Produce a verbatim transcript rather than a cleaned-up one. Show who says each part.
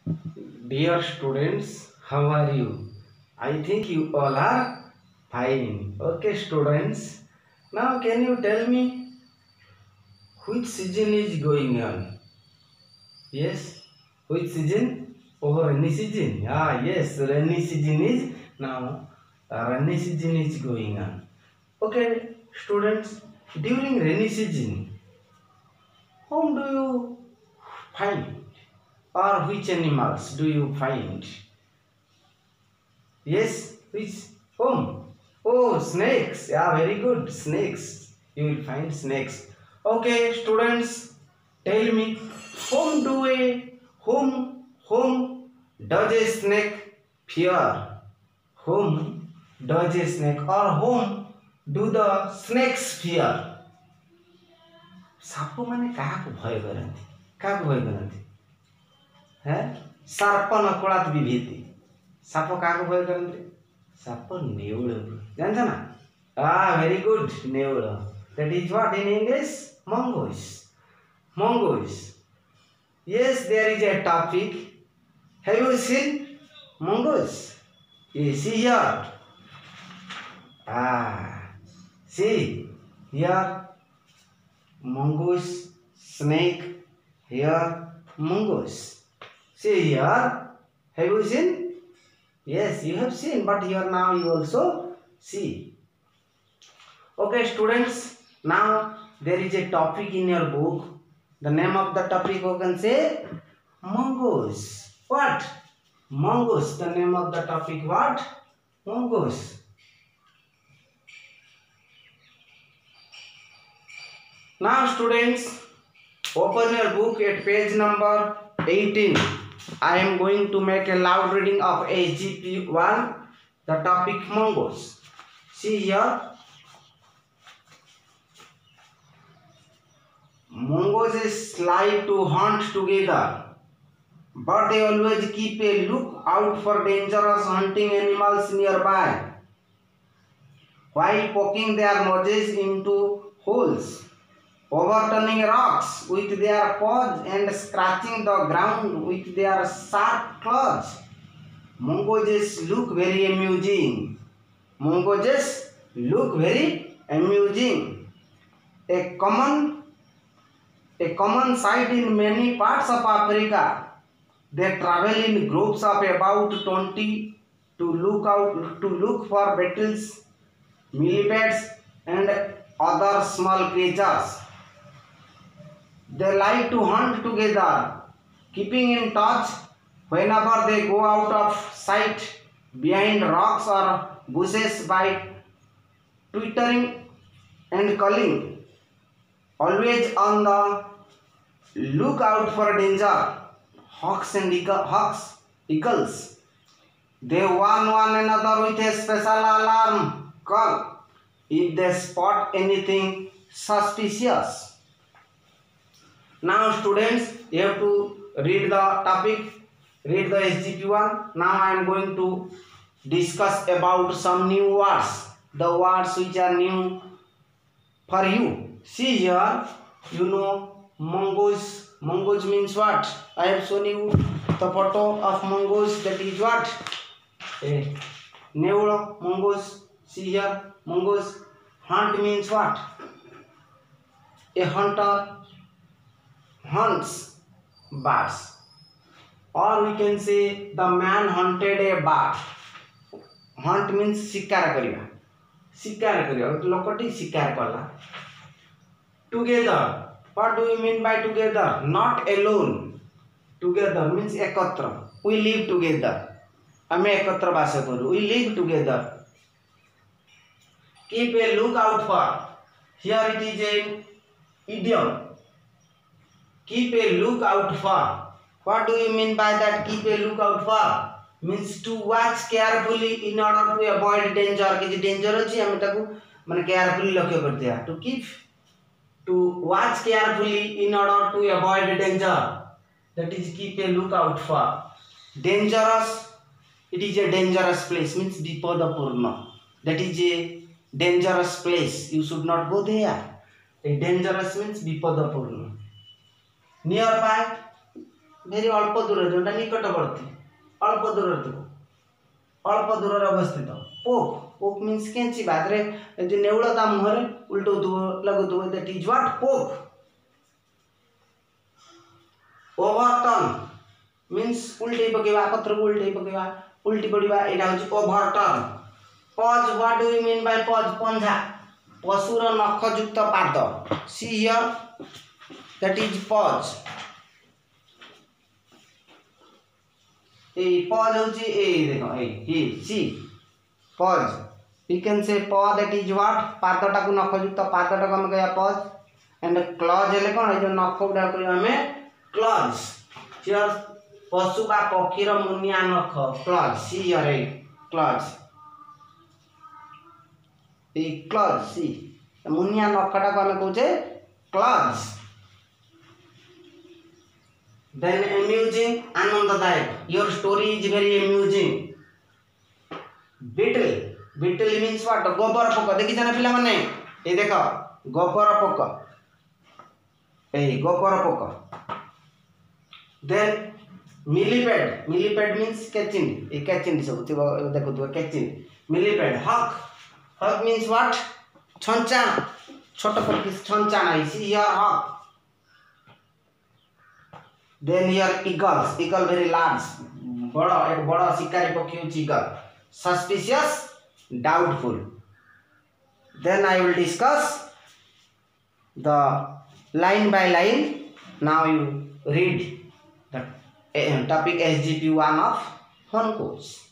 Speaker 1: Dear students, how are you? I think you all are fine. Okay, students. Now, can you tell me which season is going on? Yes, which season? Oh, rainy season. Ah, yes, rainy season is now. uh, Rainy season is going on. Okay, students. During rainy season, whom do you find, or which animals do you find? Yes, which home? Oh, snakes. Yeah, very good. Snakes. You will find snakes. Okay, students, tell me, whom do a whom whom does a snake fear? Whom does a snake or whom do the snakes fear? ସାପ ମାନେ କାହାକୁ ଭୟ କରନ୍ତି? କାହାକୁ ଭୟ କରନ୍ତି? हैं सर्प नकुलात विभीति साप काको भय करते साप नेउल जानछ ना ah very good नेउल that is what in English mongoose mongoose yes there is a topic have you seen mongoose you see here ah see here mongoose snake here mongoose. See here, have you seen? Yes, you have seen, but here now you also see. Okay, students, now there is a topic in your book. The name of the topic you can say mongoose. What? Mongoose. The name of the topic what? Mongoose. Now, students, open your book at page number eighteen. I am going to make a loud reading of H G P one, the topic mongoose. See here. Mongooses like to hunt together, but they always keep a look out for dangerous hunting animals nearby, while poking their noses into holes, overturning rocks with their paws and scratching the ground with their sharp claws. Mongooses look very amusing. Mongooses look very amusing. A common, a common sight in many parts of Africa. They travel in groups of about twenty to look out to look for beetles, millipedes, and other small creatures. They like to hunt together, keeping in touch whenever they go out of sight behind rocks or bushes by twittering and calling, always on the lookout for danger. Hawks and hawks, eagles. They warn one another with a special alarm call if they spot anything suspicious. Now, students, you have to read the topic, read the H G P one. Now, I am going to discuss about some new words, the words which are new for you. See here, you know, mongoose. Mongoose means what? I have shown you the photo of mongoose. That is what? A neuro mongoose. See here, mongoose. Hunt means what? A hunter hunts birds, or we can say the man hunted a bird. Hunt means शिकार करिया, शिकार करिया, लोकटी शिकार कला. Together, what do you mean by together? Not alone. Together means एकत्र. We live together. हमें एकत्र वास करू. We live together. Keep a lookout for. Here it is an idiom. Keep a lookout for. What do you mean by that? Keep a lookout for means to watch carefully in order to avoid danger. किसी danger अच्छी हमें ताकू मने carefully लक्ष्य करते हैं. To keep, to watch carefully in order to avoid danger. That is keep a lookout for. Dangerous. It is a dangerous place means vipadapurna. That is a dangerous place. You should not go there. A dangerous means vipadapurna. Nearby, भेरी अल्प दूर जोटा निकटवर्ती अल्प दूर थी अल्प दूर अवस्थित पोक पोक मीन्स केंची बाद रे जो नेउल ता मुहर उल्टो लगुथो दैट इज व्हाट पोक ओवरटर्न मीन्स उल्टे पकेवा पत्र को उल्टे पकेवा उल्टी पड़वा एटा होची overturn paws what do you mean by paws पंजा पशुर नखयुक्त पाद सी हियर दैट इज पज ए पज होची ए देखो ए ही सी पज यू कैन से प दैट इज व्हाट पादटा को नखयुक्त पादटा को हम कहया पज एंड क्लॉज हेले कोन ए जो नख गुडा को हमें क्लॉज हियर पशु का पक्षीर मुनिया नख claws see here a claws a claws see मुनिया नखटा को हमें कहूचे क्लॉज then amusing आनंददायक your story is very amusing beetle beetle means what गोबर पोक देखि जाना पिला माने ए देखो गोबर पोक ए गोबर पोक then millipede millipede means कैचिंड ए कैचिंड सब देखो तो कैचिंड millipede hawk hawk means what छंचा छोट पक्षी छंचा नहीं see here hawk then here eagles eagle very large बड़ा एक बड़ा शिकारी पक्षी होची eagle suspicious doubtful then I will discuss the line by line now you read the topic S G P one of one course.